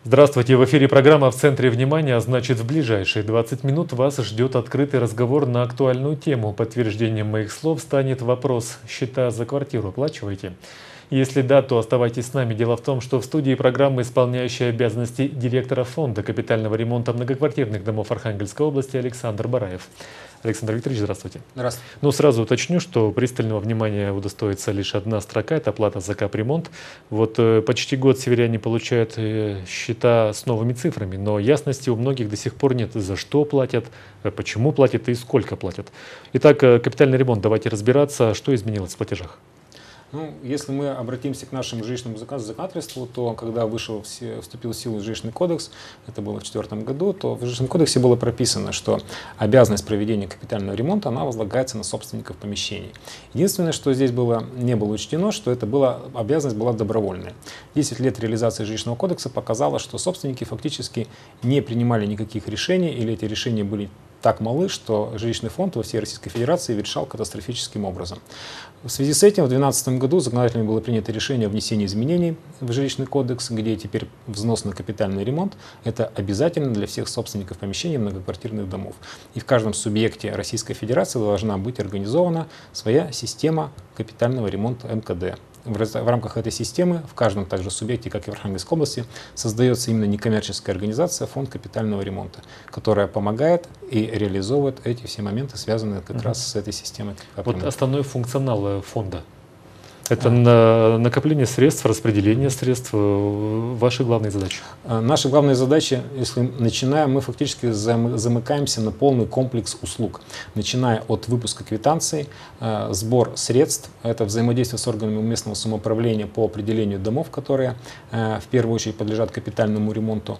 Здравствуйте, в эфире программа «В центре внимания», а значит, в ближайшие 20 минут вас ждет открытый разговор на актуальную тему. Подтверждением моих слов станет вопрос: счета за квартиру оплачиваете? Если да, то оставайтесь с нами. Дело в том, что в студии программы исполняющий обязанности директора фонда капитального ремонта многоквартирных домов Архангельской области Александр Бараев. Александр Викторович, здравствуйте. Здравствуйте. Ну, сразу уточню, что пристального внимания удостоится лишь одна строка – это оплата за капремонт. Вот почти год северяне получают счета с новыми цифрами, но ясности у многих до сих пор нет, за что платят, почему платят и сколько платят. Итак, капитальный ремонт, давайте разбираться, что изменилось в платежах. Ну, если мы обратимся к нашему жилищному законодательству, то когда вступил в силу жилищный кодекс, это было в 2004 году, то в жилищном кодексе было прописано, что обязанность проведения капитального ремонта она возлагается на собственников помещений. Единственное, что здесь не было учтено, что обязанность была добровольная. 10 лет реализации жилищного кодекса показало, что собственники фактически не принимали никаких решений, или эти решения были так малы, что жилищный фонд во всей Российской Федерации решал катастрофическим образом. В связи с этим в 2012 году законодательно было принято решение о внесении изменений в жилищный кодекс, где теперь взнос на капитальный ремонт – это обязательно для всех собственников помещений многоквартирных домов. И в каждом субъекте Российской Федерации должна быть организована своя система капитального ремонта МКД. В рамках этой системы в каждом также субъекте, как и в Архангельской области, создается именно некоммерческая организация «Фонд капитального ремонта», которая помогает и реализовывает эти все моменты, связанные как раз с этой системой. Вот основной функционал фонда – это накопление средств, распределение средств, ваши главные задачи? Наши главные задачи, если начинаем, мы фактически замыкаемся на полный комплекс услуг. Начиная от выпуска квитанций, сбор средств, это взаимодействие с органами местного самоуправления по определению домов, которые в первую очередь подлежат капитальному ремонту,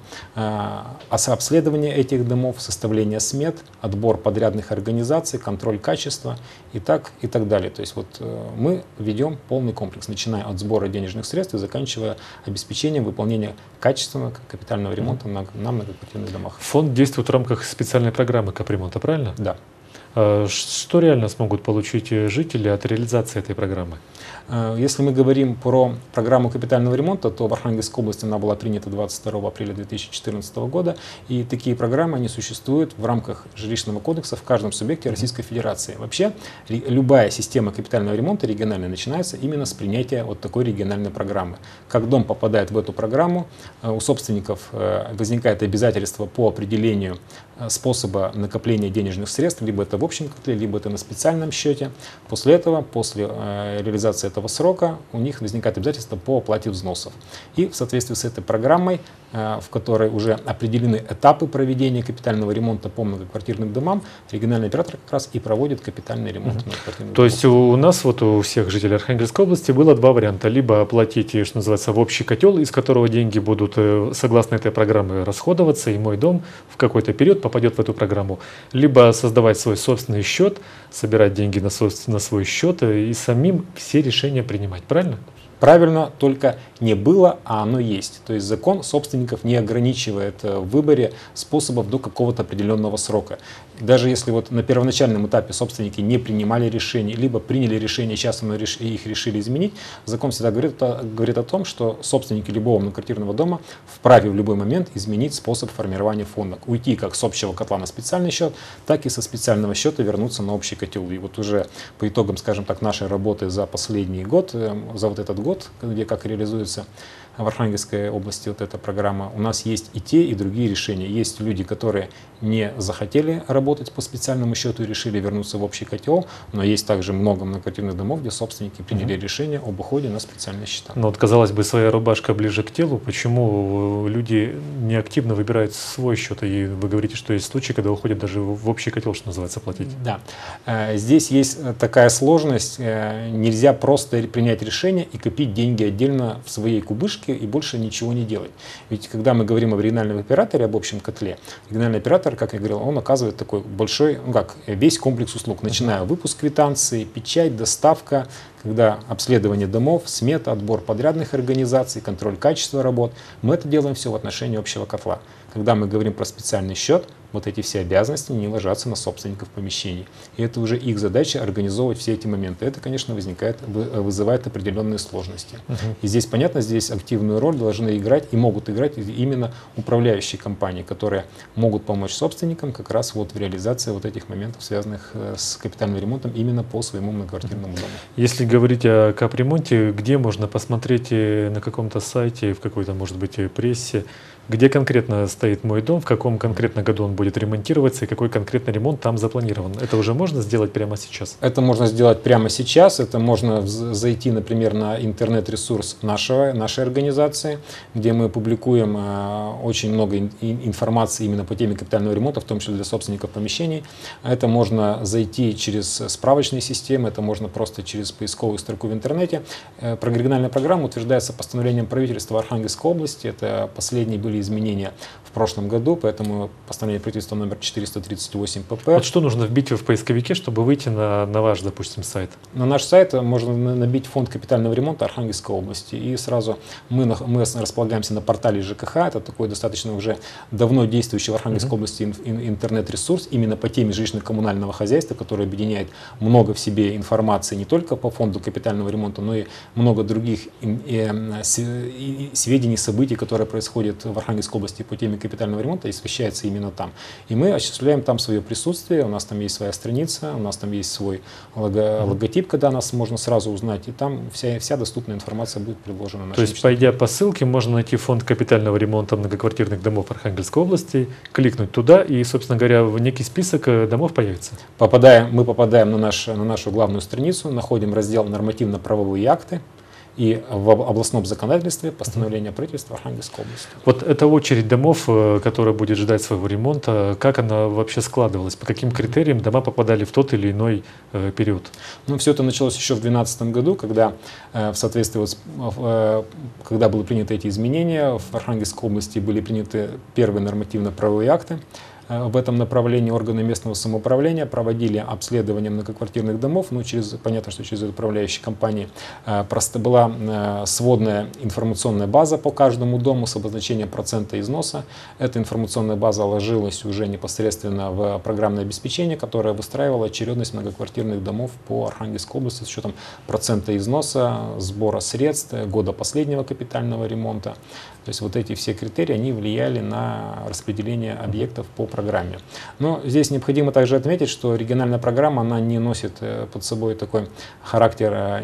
обследование этих домов, составление смет, отбор подрядных организаций, контроль качества и так далее. То есть вот мы ведем полный комплекс, начиная от сбора денежных средств и заканчивая обеспечением выполнения качественного капитального ремонта на многоквартирных домах. Фонд действует в рамках специальной программы капремонта, правильно? Да. Что реально смогут получить жители от реализации этой программы? Если мы говорим про программу капитального ремонта, то в Архангельской области она была принята 22 апреля 2014 года, и такие программы они существуют в рамках жилищного кодекса в каждом субъекте Российской Федерации. Вообще, любая система капитального ремонта региональная начинается именно с принятия вот такой региональной программы. Как дом попадает в эту программу, у собственников возникает обязательство по определению способа накопления денежных средств, либо это в общем котле, либо это на специальном счете. После этого, после реализации этого срока, у них возникает обязательство по оплате взносов. И в соответствии с этой программой, в которой уже определены этапы проведения капитального ремонта по многоквартирным домам, региональный оператор как раз и проводит капитальный ремонт многоквартирных домов. То есть у нас, вот у всех жителей Архангельской области, было два варианта. Либо оплатить, что называется, в общий котел, из которого деньги будут, согласно этой программе, расходоваться, и мой дом в какой-то период попадет в эту программу. Либо создавать свой собственный счет, собирать деньги на свой счет и самим все решения принимать. Правильно? Правильно, только не было, а оно есть. То есть закон собственников не ограничивает в выборе способов до какого-то определенного срока. Даже если вот на первоначальном этапе собственники не принимали решений, либо приняли решение, сейчас их решили изменить, закон всегда говорит о том, что собственники любого многоквартирного дома вправе в любой момент изменить способ формирования фонда. Уйти как с общего котла на специальный счет, так и со специального счета вернуться на общий котел. И вот уже по итогам, скажем так, нашей работы за последний год, за вот этот год, где как реализуется в Архангельской области вот эта программа, у нас есть и те, и другие решения. Есть люди, которые не захотели работать по специальному счету и решили вернуться в общий котел, но есть также много многоквартирных домов, где собственники приняли решение об уходе на специальные счета. Но вот, казалось бы, своя рубашка ближе к телу. Почему люди неактивно выбирают свой счет? И вы говорите, что есть случаи, когда уходят даже в общий котел, что называется, платить. Да. Здесь есть такая сложность. Нельзя просто принять решение и копить деньги отдельно в своей кубышке и больше ничего не делать. Ведь когда мы говорим о региональном операторе, об общем котле, региональный оператор, как я говорил, он оказывает такой большой, весь комплекс услуг, начиная выпуск квитанции, печать, доставка, когда обследование домов, смета, отбор подрядных организаций, контроль качества работ, мы это делаем все в отношении общего котла. Когда мы говорим про специальный счет, вот эти все обязанности не ложатся на собственников помещений. И это уже их задача организовывать все эти моменты. Это, конечно, вызывает определенные сложности. И здесь, понятно, здесь активную роль должны играть и могут играть именно управляющие компании, которые могут помочь собственникам как раз вот в реализации вот этих моментов, связанных с капитальным ремонтом именно по своему многоквартирному дому. Если говорить о капремонте, где можно посмотреть на каком-то сайте, в какой-то, может быть, прессе, где конкретно стоит мой дом, в каком конкретно году он будет ремонтироваться и какой конкретно ремонт там запланирован? Это уже можно сделать прямо сейчас? Это можно сделать прямо сейчас. Это можно зайти, например, на интернет-ресурс нашей организации, где мы публикуем очень много информации именно по теме капитального ремонта, в том числе для собственников помещений. Это можно зайти через справочные системы, это можно просто через поисковую строку в интернете. Региональная программа утверждается постановлением правительства Архангельской области. Это последние были изменения в прошлом году, поэтому постановление правительства номер 438 ПП. Вот что нужно вбить в поисковике, чтобы выйти на ваш, допустим, сайт? На наш сайт можно набить фонд капитального ремонта Архангельской области, и сразу мы располагаемся на портале ЖКХ. Это такой достаточно уже давно действующий в Архангельской области интернет-ресурс именно по теме жилищно-коммунального хозяйства, который объединяет много в себе информации не только по фонду капитального ремонта, но и много других сведений, событий, которые происходят в Архангельской области по теме капитального ремонта, и освещается именно там. И мы осуществляем там свое присутствие, у нас там есть своя страница, у нас там есть свой логотип, когда нас можно сразу узнать, и там вся доступная информация будет предложена нашим. То есть, пойдя по ссылке, можно найти фонд капитального ремонта многоквартирных домов Архангельской области, кликнуть туда, и, собственно говоря, в некий список домов появится. Мы попадаем на нашу главную страницу, находим раздел «Нормативно-правовые акты», и в областном законодательстве постановление правительства Архангельской области. Вот эта очередь домов, которая будет ждать своего ремонта, как она вообще складывалась? По каким критериям дома попадали в тот или иной период? Ну, все это началось еще в 2012 году, когда в соответствии когда были приняты эти изменения, в Архангельской области были приняты первые нормативно-правовые акты. В этом направлении органы местного самоуправления проводили обследование многоквартирных домов. Ну, понятно, что через управляющие компании просто была сводная информационная база по каждому дому с обозначением процента износа. Эта информационная база ложилась уже непосредственно в программное обеспечение, которое выстраивало очередность многоквартирных домов по Архангельской области с учетом процента износа, сбора средств, года последнего капитального ремонта. То есть вот эти все критерии, они влияли на распределение объектов по программе. Но здесь необходимо также отметить, что региональная программа, она не носит под собой такой характер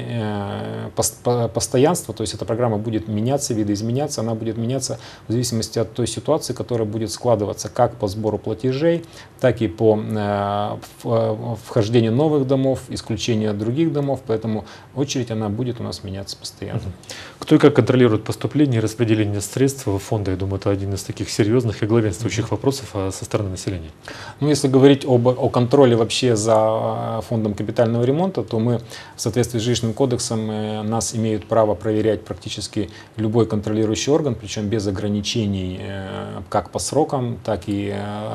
постоянства, то есть эта программа будет меняться, видоизменяться, она будет меняться в зависимости от той ситуации, которая будет складываться как по сбору платежей, так и по вхождению новых домов, исключению других домов, поэтому очередь она будет у нас меняться постоянно. Кто и как контролирует поступление и распределение средств в фонды? Я думаю, это один из таких серьезных и главенствующих вопросов со стороны населения. Ну, если говорить о контроле вообще за фондом капитального ремонта, то мы в соответствии с жилищным кодексом нас имеют право проверять практически любой контролирующий орган, причем без ограничений как по срокам, так и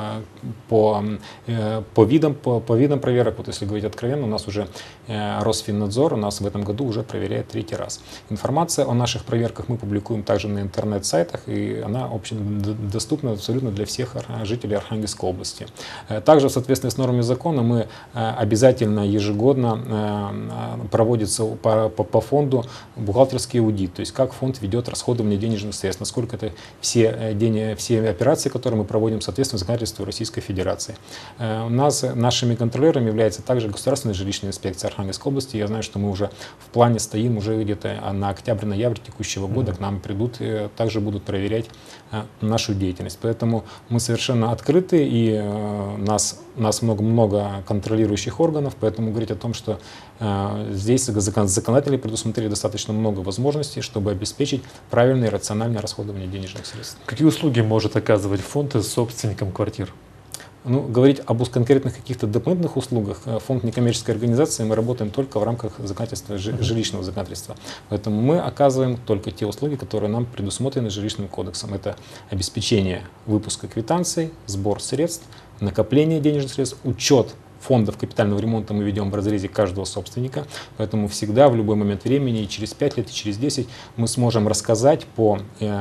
по видам проверок. Вот если говорить откровенно, у нас уже Росфиннадзор у нас в этом году уже проверяет 3-й раз. Информация о наших проверках мы публикуем также на интернет-сайтах, и она доступна абсолютно для всех жителей Архангельской области. Также в соответствии с нормами закона мы обязательно ежегодно проводится по фонду бухгалтерский аудит, то есть как фонд ведет расходование денежных средств, насколько это все операции, которые мы проводим в соответствии с законодательством Российской Федерации. Нашими контролерами является также Государственная жилищная инспекция Архангельской области. Я знаю, что мы уже в плане стоим уже где-то на октябрь-ноябрь текущего года, к нам придут и также будут проверять нашу деятельность. Поэтому мы совершенно открыты, и нас много контролирующих органов, поэтому говорить о том, что здесь законодатели предусмотрели достаточно много возможностей, чтобы обеспечить правильное и рациональное расходование денежных средств. Какие услуги может оказывать фонд собственникам квартир? Ну, говорить об конкретных каких-то дополнительных услугах, фонд некоммерческой организации, мы работаем только в рамках законодательства, жилищного законодательства. Поэтому мы оказываем только те услуги, которые нам предусмотрены жилищным кодексом. Это обеспечение выпуска квитанций, сбор средств, накопление денежных средств, учет фондов капитального ремонта мы ведем в разрезе каждого собственника, поэтому всегда, в любой момент времени, и через 5 лет, и через 10, мы сможем рассказать по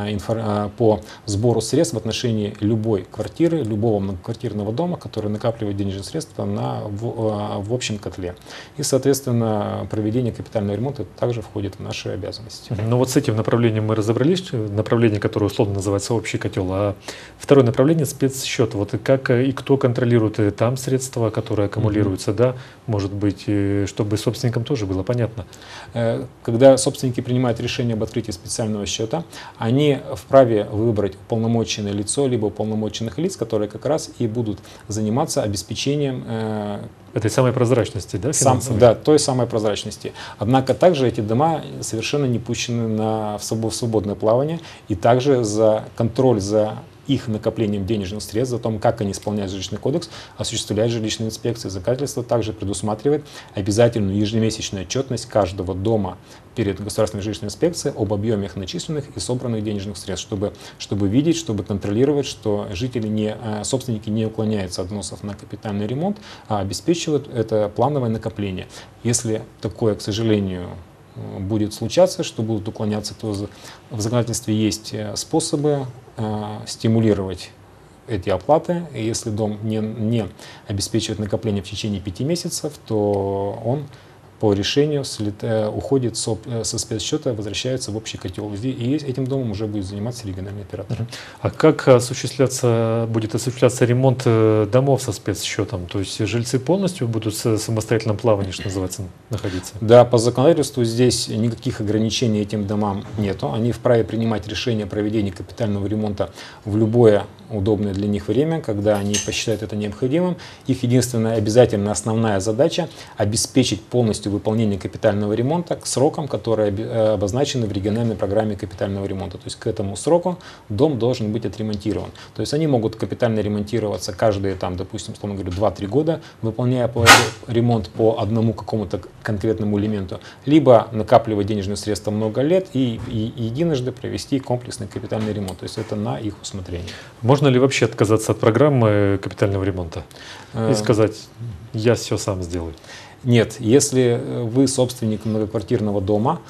сбору средств в отношении любой квартиры, любого многоквартирного дома, который накапливает денежные средства в общем котле. И, соответственно, проведение капитального ремонта также входит в наши обязанности. Ну вот с этим направлением мы разобрались, направление, которое условно называется общий котел, а второе направление — спецсчет. Вот как и кто контролирует там средства, которые аккумулируются, да, может быть, чтобы собственникам тоже было понятно. Когда собственники принимают решение об открытии специального счета, они вправе выбрать уполномоченное лицо, либо уполномоченных лиц, которые как раз и будут заниматься обеспечением этой самой прозрачности, да, финансовой? Да, той самой прозрачности. Однако также эти дома совершенно не пущены в свободное плавание, и также за контроль за их накоплением денежных средств, за том, как они исполняют жилищный кодекс, осуществляет жилищная инспекция. Законодательство также предусматривает обязательную ежемесячную отчетность каждого дома перед государственной жилищной инспекцией об объеме их начисленных и собранных денежных средств, чтобы видеть, чтобы контролировать, что собственники не уклоняются от взносов на капитальный ремонт, а обеспечивают это плановое накопление. Если такое, к сожалению, будет случаться, что будут уклоняться, то в законодательстве есть способы стимулировать эти оплаты. И если дом не обеспечивает накопление в течение 5 месяцев, то он по решению уходит со спецсчета, возвращается в общий котел. И этим домом уже будет заниматься региональный оператор. А как будет осуществляться ремонт домов со спецсчетом? То есть жильцы полностью будут в самостоятельном плавании, что называется, находиться? Да, по законодательству здесь никаких ограничений этим домам нету. Они вправе принимать решение о проведении капитального ремонта в любое удобное для них время, когда они посчитают это необходимым. Их единственная обязательная основная задача — обеспечить полностью выполнение капитального ремонта к срокам, которые обозначены в региональной программе капитального ремонта. То есть к этому сроку дом должен быть отремонтирован. То есть они могут капитально ремонтироваться каждые, допустим, условно говоря, 2-3 года, выполняя ремонт по одному какому-то конкретному элементу, либо накапливать денежные средства много лет и единожды провести комплексный капитальный ремонт. То есть это на их усмотрение. Можно ли вообще отказаться от программы капитального ремонта и сказать: я все сам сделаю? Нет, если вы собственник многоквартирного дома,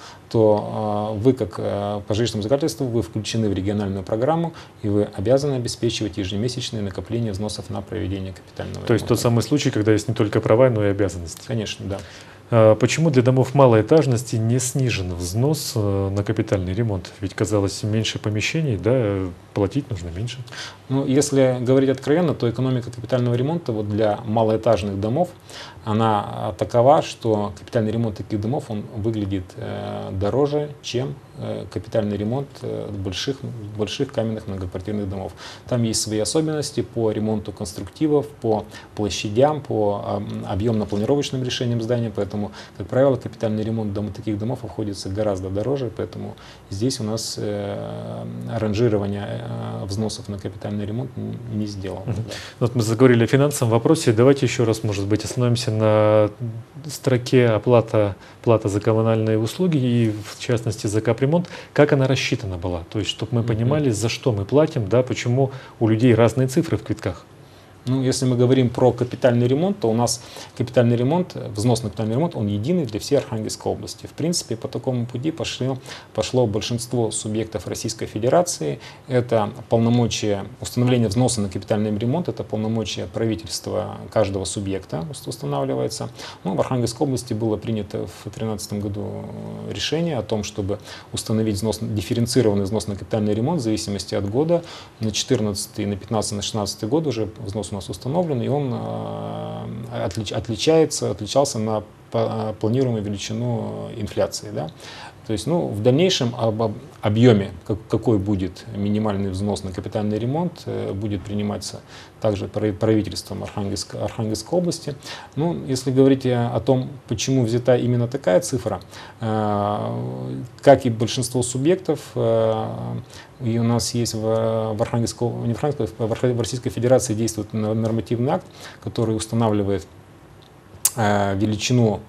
то вы, как по жилищному законодательству, вы включены в региональную программу, и вы обязаны обеспечивать ежемесячные накопления взносов на проведение капитального ремонта. То есть тот самый случай, когда есть не только права, но и обязанности. Конечно, да. Почему для домов малой этажности не снижен взнос на капитальный ремонт? Ведь, казалось, меньше помещений, да, платить нужно меньше. Ну, если говорить откровенно, то экономика капитального ремонта вот для малоэтажных домов, она такова, что капитальный ремонт таких домов он выглядит дороже, чем капитальный ремонт больших каменных многоквартирных домов. Там есть свои особенности по ремонту конструктивов, по площадям, по объемно-планировочным решениям здания, поэтому, как правило, капитальный ремонт таких домов обходится гораздо дороже, поэтому здесь у нас ранжирование взносов на капитальный ремонт не сделано. Да. Вот мы заговорили о финансовом вопросе, давайте еще раз, может быть, остановимся на строке плата за коммунальные услуги и, в частности, за капремонт. Как она рассчитана была? То есть, чтобы мы понимали, за что мы платим, да, почему у людей разные цифры в квитках. Ну, если мы говорим про капитальный ремонт, то у нас капитальный ремонт, взнос на капитальный ремонт, он единый для всей Архангельской области. В принципе, по такому пути пошло большинство субъектов Российской Федерации. Это полномочия установления взноса на капитальный ремонт, это полномочия правительства каждого субъекта устанавливается. Ну, в Архангельской области было принято в 2013 году решение о том, чтобы установить дифференцированный взнос на капитальный ремонт в зависимости от года. На 2014, на 2015, на 2016 год уже взнос у нас установлен, и он отличался на планируемую величину инфляции. Да? То есть, ну, в дальнейшем об объеме, какой будет минимальный взнос на капитальный ремонт, будет приниматься также правительством Архангельской области. Ну, если говорить о том, почему взята именно такая цифра, как и большинство субъектов, и у нас есть в Российской Федерации действует нормативный акт, который устанавливает величину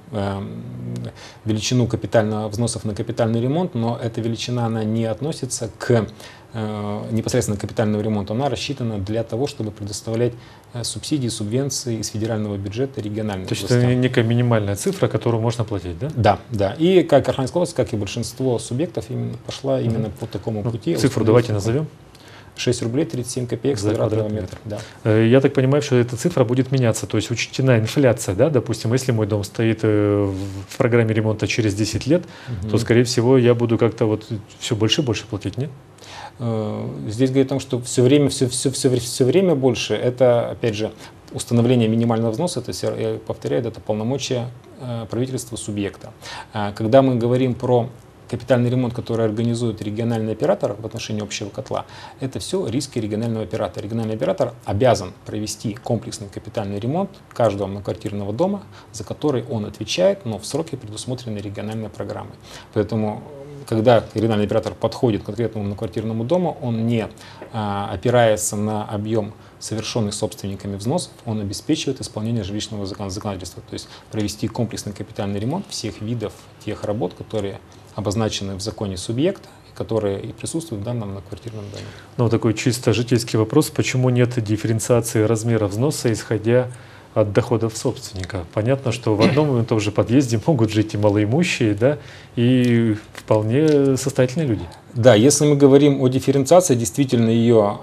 взносов на капитальный ремонт, но эта величина она не относится к непосредственно к капитальному ремонту, она рассчитана для того, чтобы предоставлять субсидии, субвенции из федерального бюджета региональным То есть властям. это некая минимальная цифра, которую можно платить, да? Да, да. И как Архангельская область, как и большинство субъектов, пошла именно по такому пути. Цифру давайте назовем. 6 рублей 37 копеек с За квадратного квадратный метра. Да. Я так понимаю, что эта цифра будет меняться, то есть учтена инфляция, да, допустим, если мой дом стоит в программе ремонта через 10 лет, то, скорее всего, я буду как-то вот все больше и больше платить, нет? Здесь говорит о том, что все время больше, это, опять же, установление минимального взноса, это, я повторяю, это полномочия правительства субъекта. Когда мы говорим про капитальный ремонт, который организует региональный оператор в отношении общего котла, это все риски регионального оператора. Региональный оператор обязан провести комплексный капитальный ремонт каждого многоквартирного дома, за который он отвечает, но в сроки, предусмотренные региональной программой. Поэтому, когда региональный оператор подходит к конкретному многоквартирному дому, он не опирается на объем совершенных собственниками взносов, он обеспечивает исполнение жилищного законодательства, то есть провести комплексный капитальный ремонт всех видов тех работ, которые обозначены в законе субъекта, которые и присутствуют в данном многоквартирном доме. Ну, такой чисто житейский вопрос, почему нет дифференциации размера взноса, исходя от доходов собственника? Понятно, что в одном и том же подъезде могут жить и малоимущие, да, и вполне состоятельные люди. Да, если мы говорим о дифференциации, действительно ее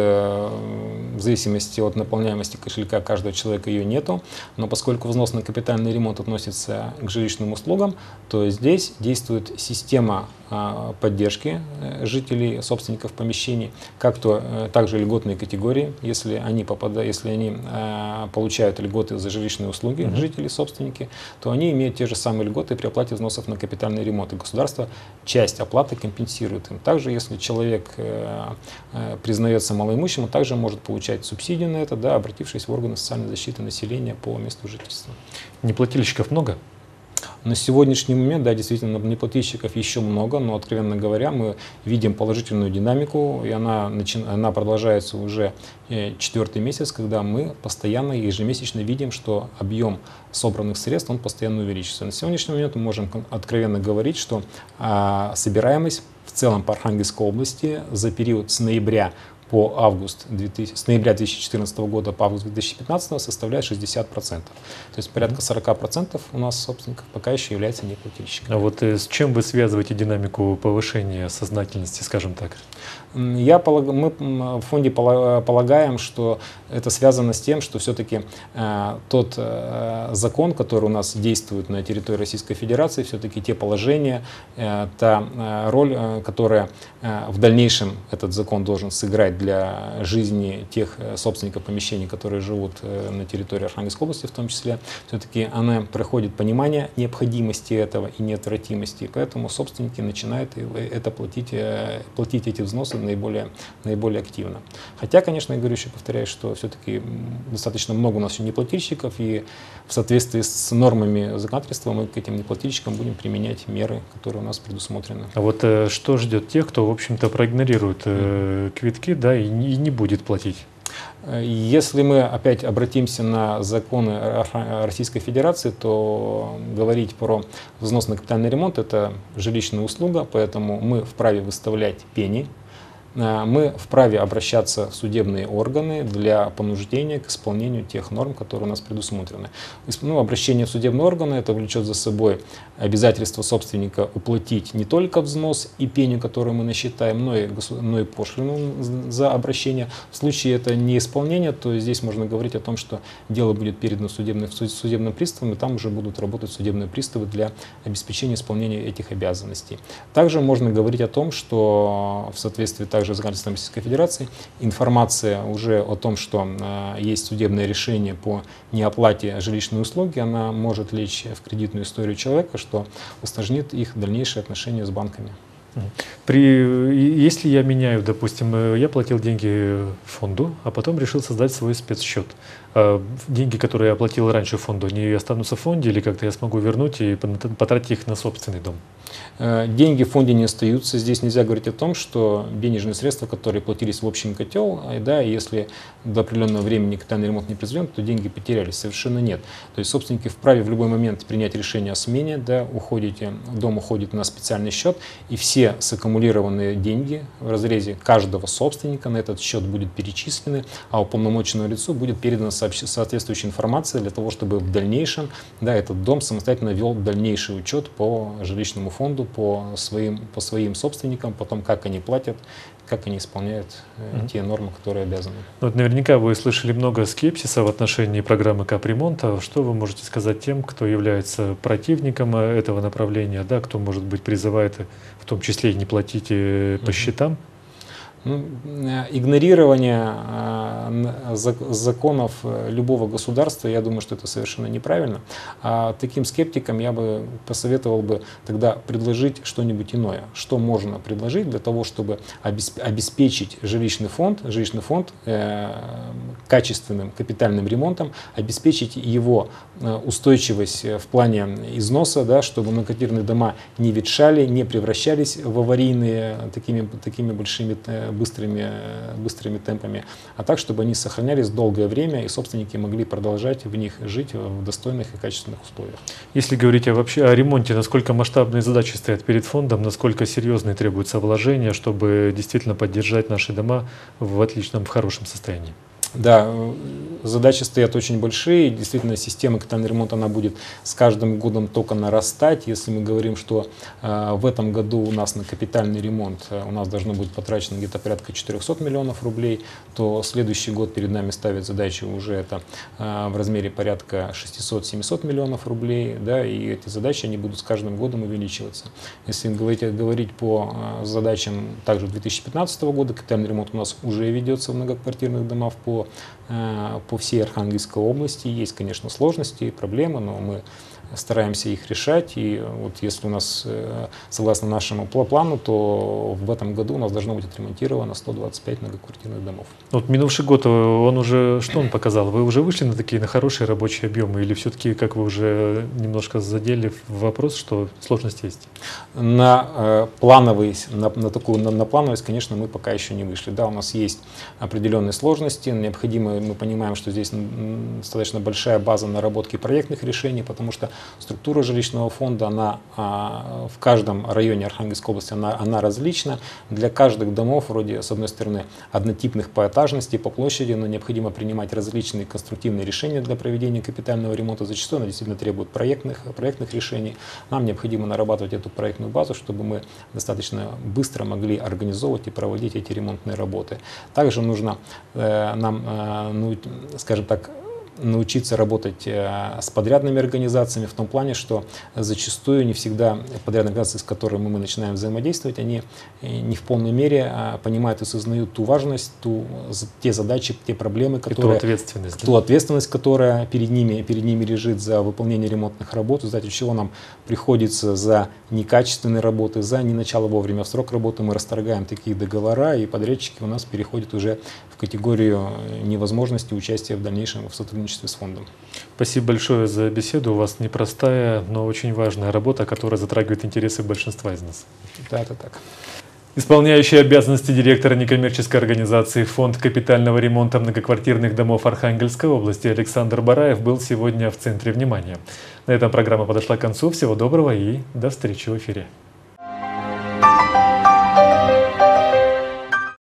в зависимости от наполняемости кошелька каждого человека ее нету, но поскольку взнос на капитальный ремонт относится к жилищным услугам, то здесь действует система поддержки жителей, собственников помещений, также льготные категории, если они получают льготы за жилищные услуги, жители, собственники, то они имеют те же самые льготы при оплате взносов на капитальный ремонт, и государство часть оплаты компенсирует им. Также, если человек признается малоимущим, он также может получать субсидию на это, да, обратившись в органы социальной защиты населения по месту жительства. Неплательщиков много? На сегодняшний момент, да, действительно, неплательщиков еще много, но, откровенно говоря, мы видим положительную динамику, и она продолжается уже 4-й месяц, когда мы постоянно, ежемесячно видим, что объем собранных средств, он постоянно увеличивается. На сегодняшний момент мы можем откровенно говорить, что собираемость в целом по Архангельской области за период с ноября 2014 года по август 2015 составляет 60%. То есть порядка 40% у нас собственников пока еще является неплательщиками. А вот с чем вы связываете динамику повышения сознательности, скажем так? Мы в фонде полагаем, что это связано с тем, что все-таки тот закон, который у нас действует на территории Российской Федерации, все-таки те положения, та роль, которая в дальнейшем этот закон должен сыграть для жизни тех собственников помещений, которые живут на территории Архангельской области в том числе, все-таки она проходит понимание необходимости этого и неотвратимости, и поэтому собственники начинают платить эти взносы наиболее активно. Хотя, конечно, я говорю, еще повторяю, что все-таки достаточно много у нас еще неплательщиков, и в соответствии с нормами законодательства мы к этим неплательщикам будем применять меры, которые у нас предусмотрены. А вот что ждет тех, кто, в общем-то, проигнорирует квитки, да, и не будет платить? Если мы опять обратимся на законы Российской Федерации, то говорить про взнос на капитальный ремонт – это жилищная услуга, поэтому мы вправе выставлять пени. Мы вправе обращаться в судебные органы для понуждения к исполнению тех норм, которые у нас предусмотрены. Обращение в судебные органы это влечет за собой обязательство собственника уплатить не только взнос и пеню, которую мы насчитаем, но и пошлину за обращение. В случае это неисполнения, то здесь можно говорить о том, что дело будет передано судебным приставам, и там уже будут работать судебные приставы для обеспечения исполнения этих обязанностей. Также можно говорить о том, что в соответствии также с законодательством Российской Федерации информация уже о том, что есть судебное решение по неоплате жилищной услуги, она может лечь в кредитную историю человека, что усложнит их дальнейшие отношения с банками. Если я меняю, допустим, я платил деньги фонду, а потом решил создать свой спецсчет, Деньги, которые я оплатил раньше фонду, они останутся в фонде или как-то я смогу вернуть и потратить их на собственный дом? Деньги в фонде не остаются. Здесь нельзя говорить о том, что денежные средства, которые платились в общий котел, да, если до определенного времени капитальный ремонт не произведен, то деньги потерялись. Совершенно нет. То есть собственники вправе в любой момент принять решение о смене, да, дом уходит на специальный счет, и все саккумулированные деньги в разрезе каждого собственника на этот счет будут перечислены, а уполномоченному лицу будет передана соответствующая информация для того, чтобы в дальнейшем, да, этот дом самостоятельно вел дальнейший учет по жилищному фонду, по своим собственникам, потом как они платят, как они исполняют те нормы, которые обязаны. Вот наверняка вы слышали много скепсиса в отношении программы капремонта. Что вы можете сказать тем, кто является противником этого направления, да, кто, может быть, призывает в том числе и не платить по счетам? Игнорирование законов любого государства, я думаю, что это совершенно неправильно. А таким скептикам я бы посоветовал бы тогда предложить что-нибудь иное. Что можно предложить для того, чтобы обеспечить жилищный фонд качественным капитальным ремонтом, обеспечить его устойчивость в плане износа, да, чтобы многоквартирные дома не ветшали, не превращались в аварийные такими большими быстрыми темпами, а так, чтобы они сохранялись долгое время и собственники могли продолжать в них жить в достойных и качественных условиях. Если говорить вообще о ремонте, насколько масштабные задачи стоят перед фондом, насколько серьезные требуются вложения, чтобы действительно поддержать наши дома в отличном, в хорошем состоянии? Да, задачи стоят очень большие. Действительно, система капитального ремонта она будет с каждым годом только нарастать. Если мы говорим, что в этом году у нас на капитальный ремонт у нас должно быть потрачено где-то порядка 400 миллионов рублей, то следующий год перед нами ставит задачу уже это в размере порядка 600-700 миллионов рублей. Да, и эти задачи они будут с каждым годом увеличиваться. Если говорить по задачам также 2015 года, капитальный ремонт у нас уже ведется в многоквартирных домах по всей Архангельской области. Есть, конечно, сложности и проблемы, но мы стараемся их решать. И вот если у нас, согласно нашему плану, то в этом году у нас должно быть отремонтировано 125 многоквартирных домов. Вот минувший год, он уже, что он показал? Вы уже вышли на хорошие рабочие объемы или все-таки, как вы уже немножко задели в вопрос, что сложность есть? На плановость, конечно, мы пока еще не вышли. Да, у нас есть определенные сложности, необходимо, мы понимаем, что здесь достаточно большая база наработки проектных решений, потому что структура жилищного фонда, она в каждом районе Архангельской области, она различна. Для каждых домов, вроде, с одной стороны, однотипных по этажности, по площади, но необходимо принимать различные конструктивные решения для проведения капитального ремонта. Зачастую она действительно требует проектных решений. Нам необходимо нарабатывать эту проектную базу, чтобы мы достаточно быстро могли организовывать и проводить эти ремонтные работы. Также нужно нам, скажем так, научиться работать с подрядными организациями в том плане, что зачастую не всегда подрядные организации, с которыми мы начинаем взаимодействовать, они не в полной мере понимают и осознают ту важность, те задачи, те проблемы, которые, ту ответственность, которая перед ними лежит за выполнение ремонтных работ, в результате чего нам приходится за некачественные работы, за не начало вовремя в срок работы мы расторгаем такие договора, и подрядчики у нас переходят уже в категорию невозможности участия в дальнейшем в сотрудничестве с фондом. Спасибо большое за беседу. У вас непростая, но очень важная работа, которая затрагивает интересы большинства из нас. Да, это так. Исполняющий обязанности директора некоммерческой организации «Фонд капитального ремонта многоквартирных домов Архангельской области» Александр Бараев был сегодня в центре внимания. На этом программа подошла к концу. Всего доброго и до встречи в эфире.